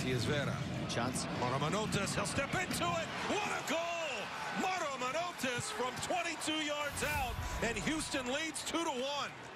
Here's Vera. Chance. Manotas, he'll step into it. What a goal! Manotas from 22 yards out, and Houston leads 2-1.